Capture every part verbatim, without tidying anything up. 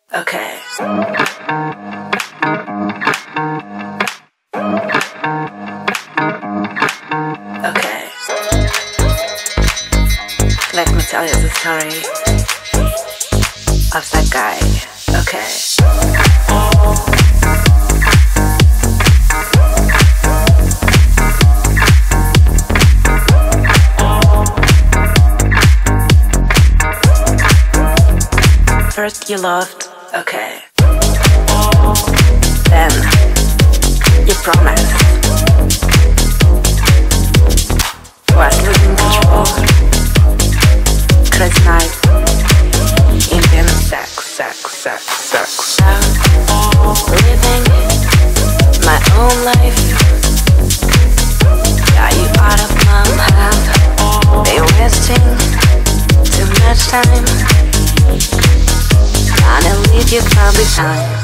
Okay. Okay. Let me tell you the story of that guy. Okay. First you loved, okay. Then you promised. Was losing control. Crazy night. Indian sex, sex, sex, sex. Now living my own life. Got you out of my mouth. They wasting too much time. Trying to leave you far behind.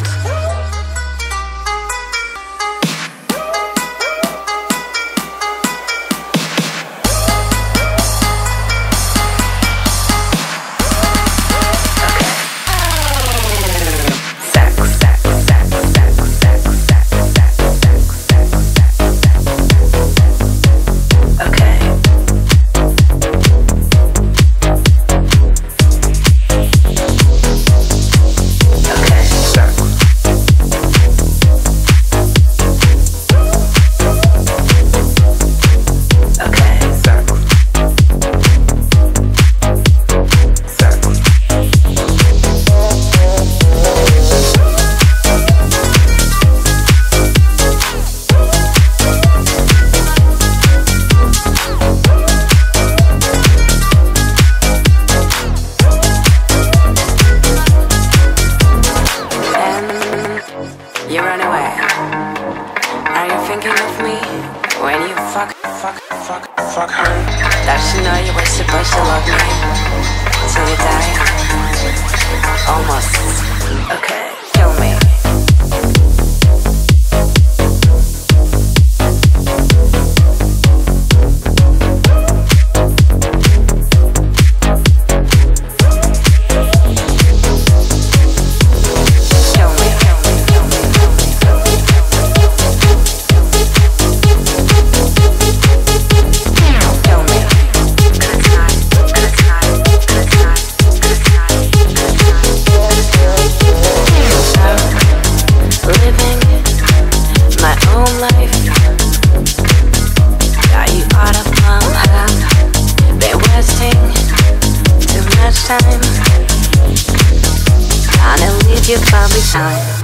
You run away. Are you thinking of me when you fuck, fuck, fuck, fuck her? Does she know you were supposed to love me till you die? Almost. Okay, kill me. Time. Trying to leave you far behind.